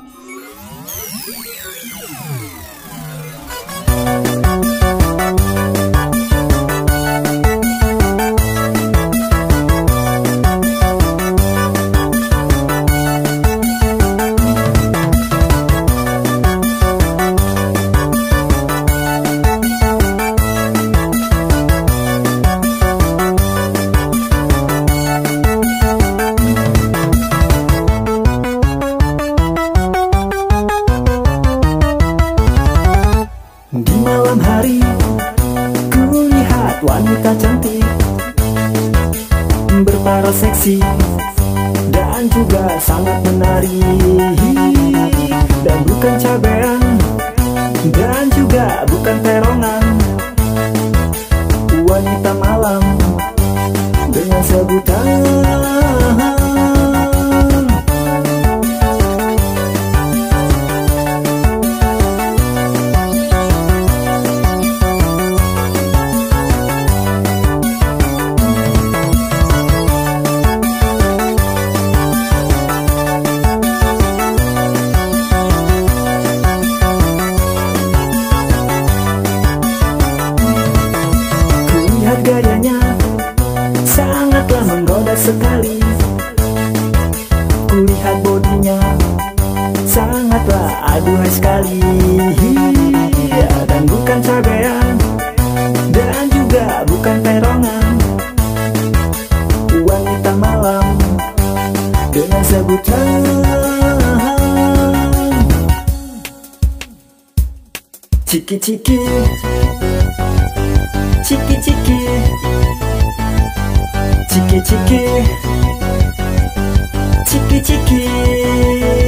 Di malam hari, ku lihat wanita cantik berparas seksi dan juga sangat menarik. Dan bukan cabean dan juga bukan perongan, wanita malam dengan sebutan gayanya sangatlah menggoda sekali. Kulihat bodinya sangatlah aduhai sekali. Dan bukan cabean dan juga bukan perongan, wanita malam dengan sebutan ciki-ciki, ciki-ciki, ciki-ciki, ciki-ciki.